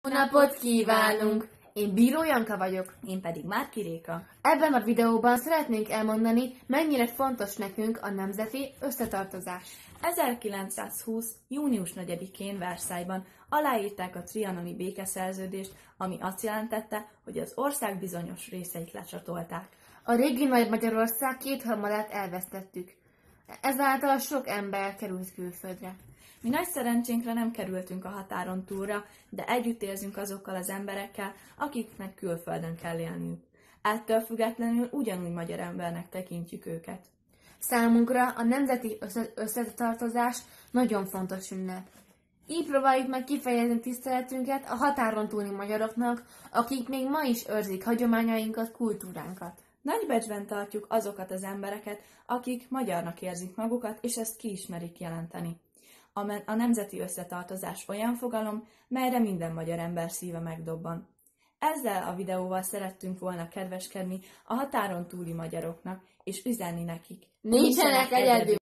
Jó napot kívánunk! Én Bíró Janka vagyok. Én pedig Márki Réka. Ebben a videóban szeretnénk elmondani, mennyire fontos nekünk a nemzeti összetartozás. 1920. június 4-én Versailles-ban aláírták a trianoni békeszerződést, ami azt jelentette, hogy az ország bizonyos részeit lecsatolták. A régi Nagy Magyarország kétharmadát elvesztettük. Ezáltal sok ember került külföldre. Mi nagy szerencsénkre nem kerültünk a határon túlra, de együtt érzünk azokkal az emberekkel, akiknek külföldön kell élniük. Ettől függetlenül ugyanúgy magyar embernek tekintjük őket. Számunkra a nemzeti összetartozás nagyon fontos ünnep. Így próbáljuk meg kifejezni tiszteletünket a határon túli magyaroknak, akik még ma is őrzik hagyományainkat, kultúránkat. Nagy becsben tartjuk azokat az embereket, akik magyarnak érzik magukat, és ezt ki is merik jelenteni. A nemzeti összetartozás olyan fogalom, melyre minden magyar ember szíve megdobban. Ezzel a videóval szerettünk volna kedveskedni a határon túli magyaroknak, és üzenni nekik. Nincsenek egyedül!